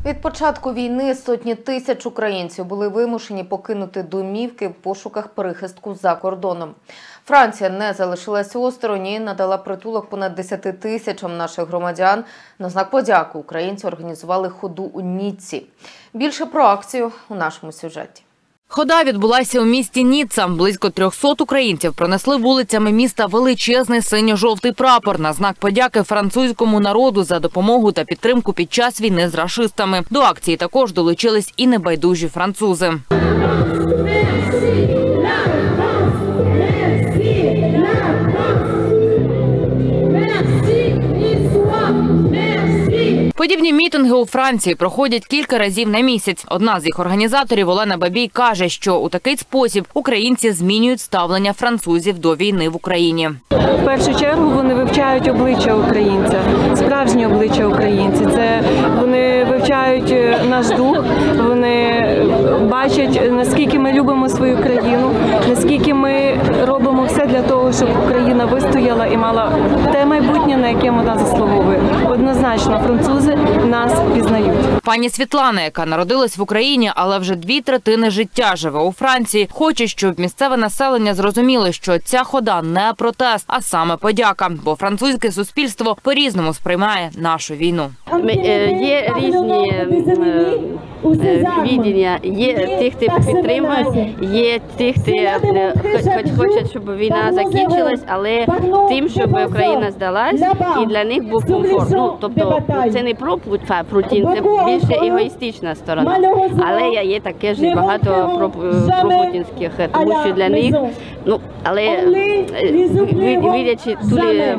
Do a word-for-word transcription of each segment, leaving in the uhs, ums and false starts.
Від початку війни сотні тисяч українців були вимушені покинути домівки в пошуках прихистку за кордоном. Франція не залишилась осторонь і надала притулок понад десяти тисячам наших громадян. На знак подяки українці організували ходу у Ніцці. Більше про акцію у нашому сюжеті. Хода відбулася у місті Ніцца. Близько трьохсот українців пронесли вулицями міста величезний синьо-жовтий прапор на знак подяки французькому народу за допомогу та підтримку під час війни з рашистами. До акції також долучились і небайдужі французи. Подібні мітинги у Франції проходять кілька разів на місяць. Одна з їх організаторів, Олена Бабій, каже, що у такий спосіб українці змінюють ставлення французів до війни в Україні. В першу чергу вони вивчають обличчя українця, справжнє обличчя українця. Це вони вивчають наш дух, вони бачать, наскільки ми любимо свою країну, наскільки ми робимо все для того, щоб Україна вистояла і мала те майбутнє, на яке вона заслуговує. Однозначно, французи нас пізнають. Пані Світлана, яка народилась в Україні, але вже дві третини життя живе у Франції, хоче, щоб місцеве населення зрозуміло, що ця хода не протест, а саме подяка, бо французьке суспільство по-різному сприймає нашу війну. Є різні відділення, є тих, хто підтримує, є тих, хто хоче, щоб війна закінчилась, але тим, щоб Україна здалась, і для них був комфорт. Ну, тобто, це не про Путін, це більше егоїстична сторона. Але є таке ж багато пропутінських, тому що для них, ну, але видячи туди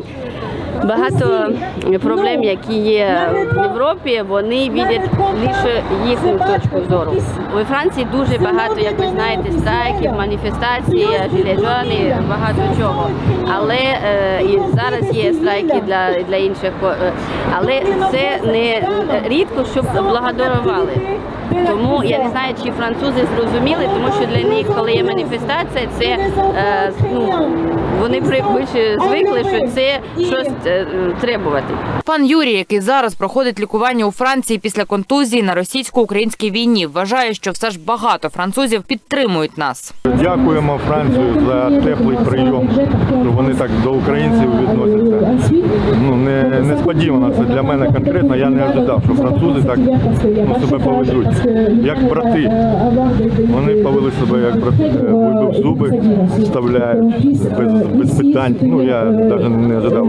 багато проблем, які є в Європі, вони бачать лише їхню точку зору. У Франції дуже багато, як ви знаєте, страйків, маніфестацій, жилетжони, багато чого. Але е, і зараз є страйки для, для інших. Але це не рідко, щоб благодарували. Тому я не знаю, чи французи зрозуміли, тому що для них, коли є маніфестація, це е, ну, вони більше звикли, що це щось е, требувати. Пан Юрій, який зараз проходить лікування у Франції після контузії на російсько-українській війні, вважає, що все ж багато французів підтримують нас. Дякуємо Францію за теплий прийом, що вони так до українців відносяться. Ну, не, несподівано це для мене конкретно, я не очікував, що французи так ну, себе поведуть. Як брати. Вони повели себе як брати. Вибив зуби, вставляють без, без питань. Ну, я навіть не ожидав.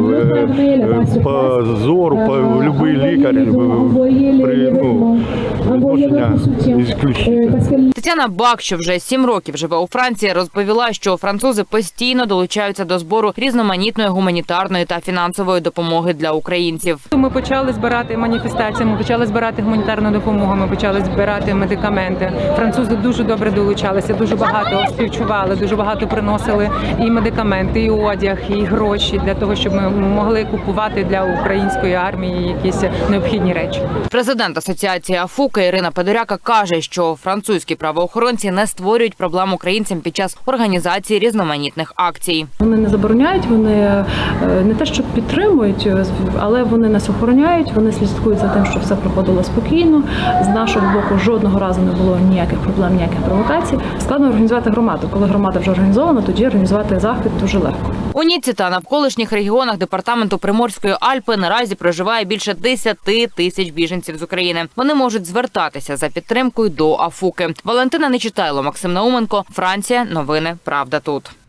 По зору, по будь-який лікар, при, ну, відношення ісключительне. Тетяна Бак, що вже сім років живе у Франції, розповіла, що французи постійно долучаються до збору різноманітної гуманітарної та фінансової допомоги для українців. Ми почали збирати маніфестації, ми почали збирати гуманітарну допомогу, ми почали збирати медикаменти. Французи дуже добре долучалися, дуже багато співчували, дуже багато приносили і медикаменти, і одяг, і гроші для того, щоб ми могли купувати для української армії якісь необхідні речі. Президент Асоціації АФУКа Ірина Подоляка каже, що французькі правоохоронці не створюють проблем українцям під час організації різноманітних акцій. Вони не забороняють, вони не те, що підтримують, але вони нас охороняють, вони слідкують за тим, щоб все проходило спокійно. З нашого боку жодного разу не було ніяких проблем, ніяких провокацій. Складно організувати громаду. Коли громада вже організована, тоді організувати захід дуже легко. У Ніцці та навколишніх регіонах департаменту Приморської Альпи наразі проживає більше десяти тисяч біженців з України. Вони можуть звертатися за підтримкою до АФУКи. Валентина Нечитайло, Максим Науменко, Франція. Новини. Правда тут.